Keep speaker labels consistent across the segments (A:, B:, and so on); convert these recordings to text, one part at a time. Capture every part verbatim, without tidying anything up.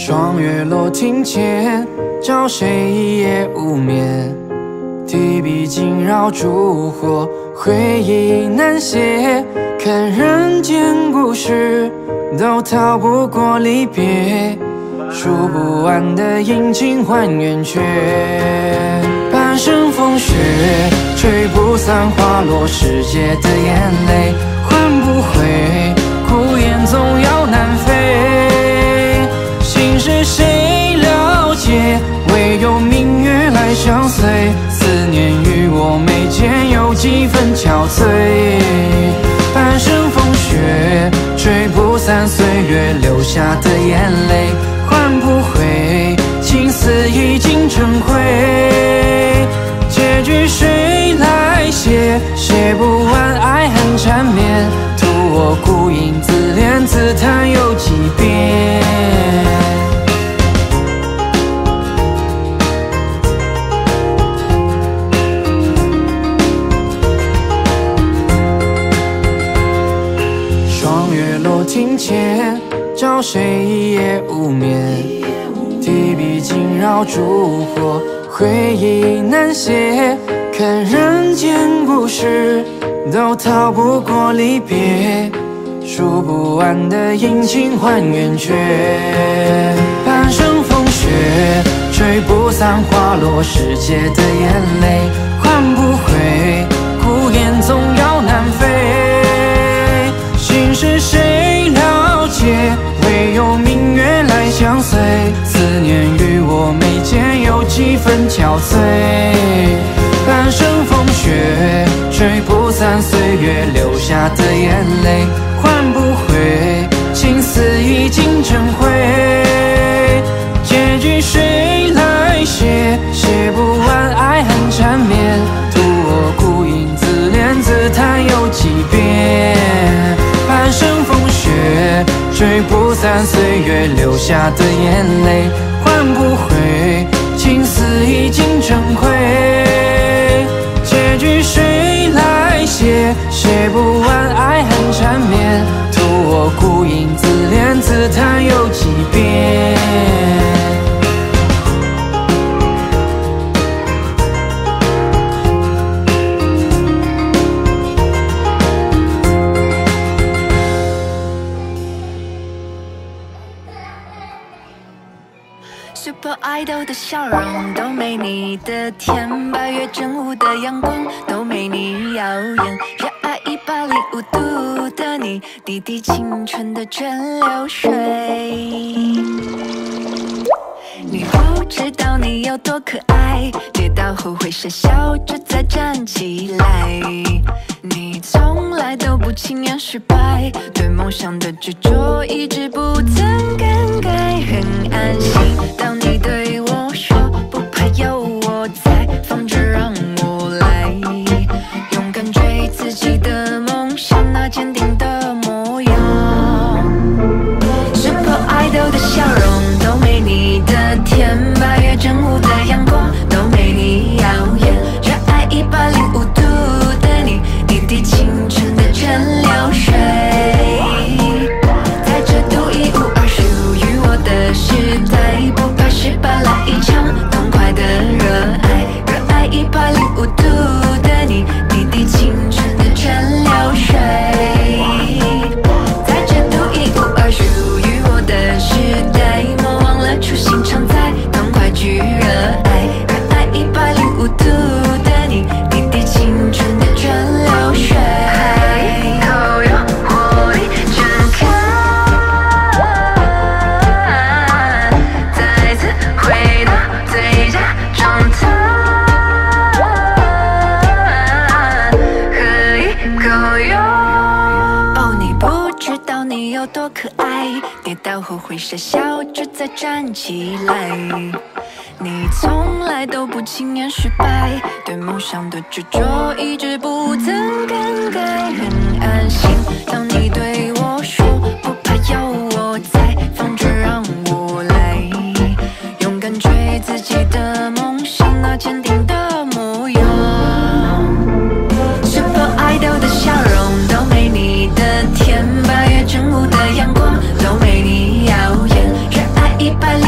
A: 霜月落庭前，找谁一夜无眠？提笔惊扰烛火，回忆难写。看人间故事，都逃不过离别。数不完的阴晴换圆缺，半生风雪，吹不散花落世界的眼泪，换不回，苦雁总要南飞。心事谁了解？唯有明月来相随。思念与我眉间有几分憔悴。半生风雪，吹不散岁月留下的眼泪，换不回，情丝已经成灰。结局谁来写？写不完爱恨缠绵，图我孤影自怜自叹有几遍。霜月落庭前，找谁一夜无眠？提笔惊扰烛火，回忆难写。看人间故事，都逃不过离别。数不完的阴晴换圆缺，半生风雪，吹不散花落世界的眼泪，换不回，苦雁总要南飞。心事谁了解？唯有明月来相随。思念与我眉间有几分憔悴。半生风雪，吹不散岁月留下的眼泪，换不回，情丝已经成灰。结局谁来写？写不完爱恨缠绵，图我孤影自怜自叹有几遍。半生风雪，吹不散岁月留下的眼泪，换不回，情丝已经成灰。结局谁来写？写不完爱恨缠绵，图我孤影自怜自叹有几遍。
B: Super Idol 的笑容都没你的甜，八月正午的阳光都没你耀眼，热爱一百零五度的你，滴滴青春的蒸馏水。你不知道你有多可爱，跌倒后会傻笑着再站起来。你从来都不轻言失败，对梦想的执着一直不曾更改，很安心。当你对我说不怕有我在，放着让我来，勇敢追自己的梦想，那坚定的模样。Super Idol 的笑容都没你的甜，八月正午的阳光都没你耀眼，热爱一百零五度的你，滴滴青春的蒸馏水。在这独一无二属于我的时代，不怕失败，来一场痛快的热爱，热爱一百零五度的你，滴滴青春的蒸馏水。在这独一无二属于我的时代，莫忘了初心常在，痛快去热爱，热爱一百零五度的你，滴滴青春的蒸馏水。都有活力展开，再次回到最佳状态，喝一口哟。哦，你不知道你有多可爱，跌倒后会傻笑着再站起来。你从来都不轻言失败，对梦想的执着一直不曾更改，很安心。当你对我说不怕有我在，放着让我来，勇敢追自己的梦想，那坚定的模样。Super Idol 的笑容都没你的甜，八月正午的阳光都没你耀眼，热爱一百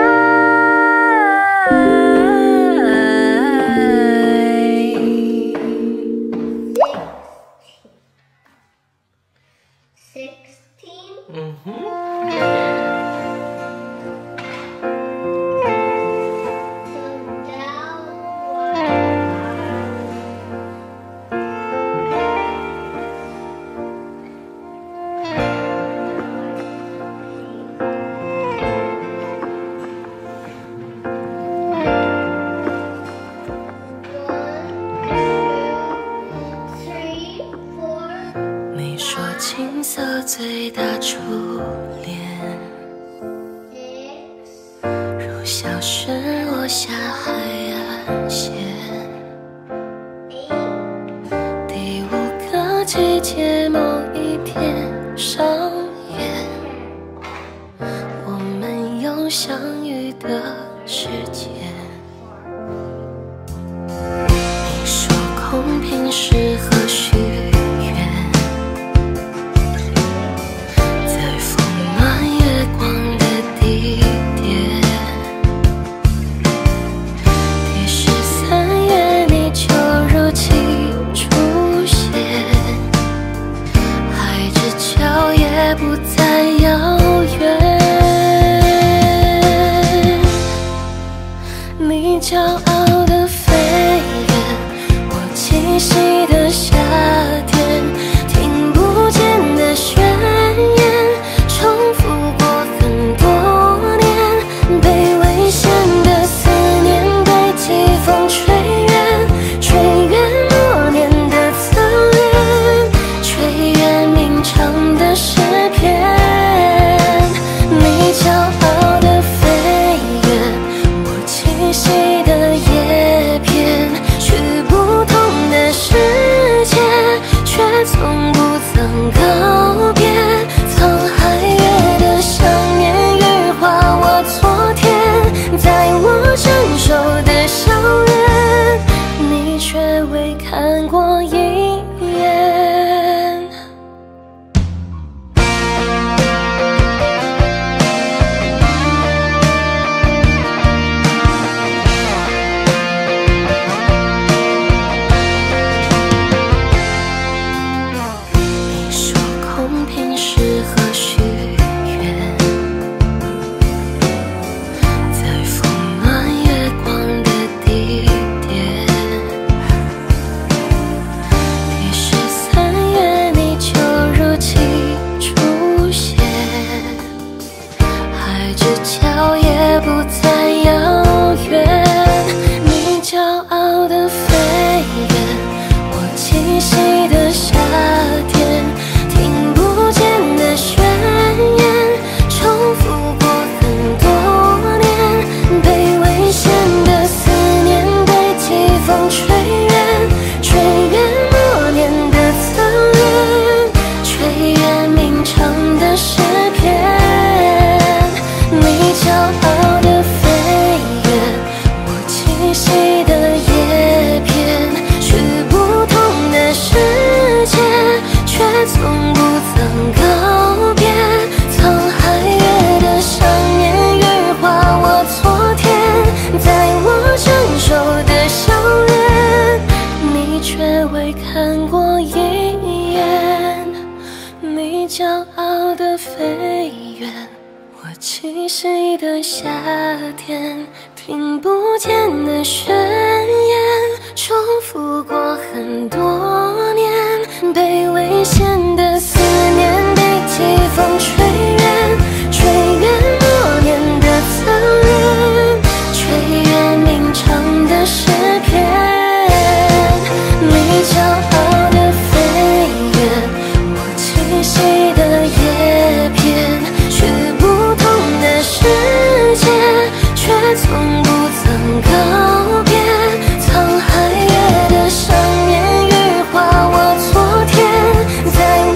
B: 青涩最大初恋，如小石落下海岸线。第五个季节某一天上演，我们有相遇的时间。你说空瓶适合许愿。 不再遥远，你骄傲的飞远，我栖息的夏天，听不见的宣言，重复过很多年，被危险的思念，被季风吹远，吹远多年的侧脸，吹远鸣唱的诗。 你骄傲的飞远，我栖息的叶片，去不同的世界，却从不曾告别。沧海月的想念，羽化我昨天，在我成熟的校园，你却未看过一眼。 栖息的夏天，听不见的宣言，重复过很多年，被危险的思念，被季风吹远，吹远多年的侧脸，吹远鸣唱的诗篇。你骄傲的飞远，我栖息的叶片。 世界却从不曾告别，沧海月的想念，羽化我昨天，在。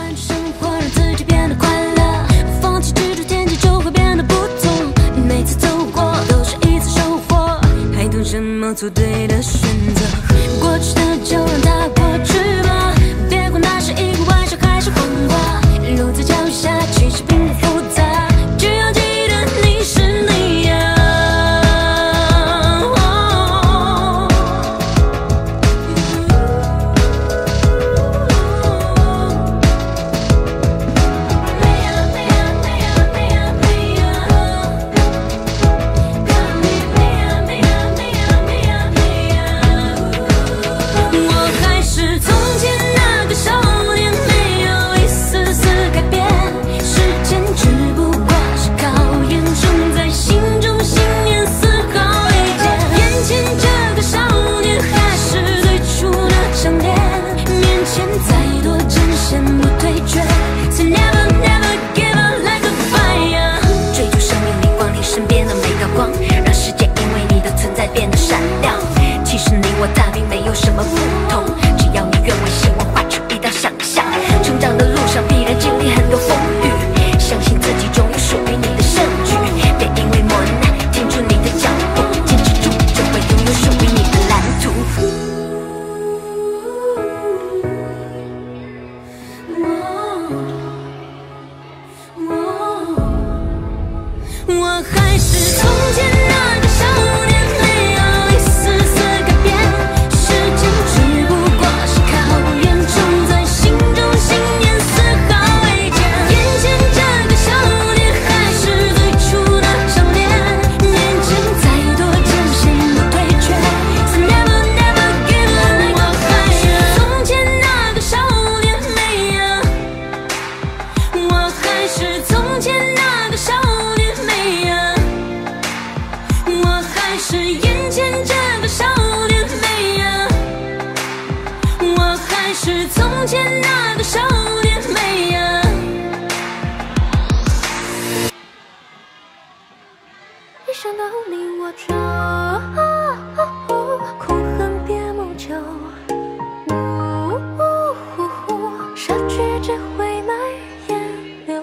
C: 专注生活，让自己变得快乐。放弃执着，天气就会变得不同。每次走过都是一次收获，还等什么做对的选择？过去的就让它过去吧，别管那是一个玩笑还是谎话。路在脚下，其实并不复杂，只要记得你是你呀。
B: 我大并没有什么不同，只要你愿为希望画出一道想象。成长的路上必然经历很多风雨，相信自己终有属于你的胜局。别因为磨难停住你的脚步，坚持住就会拥有属于你的蓝图。
C: 我还是从前那个少年。 是从前那个少年美呀，一想到你我就苦恨别谋求，杀去只会来烟流。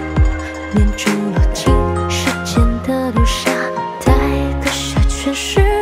C: 念住了情，时间的流沙，待割舍全是。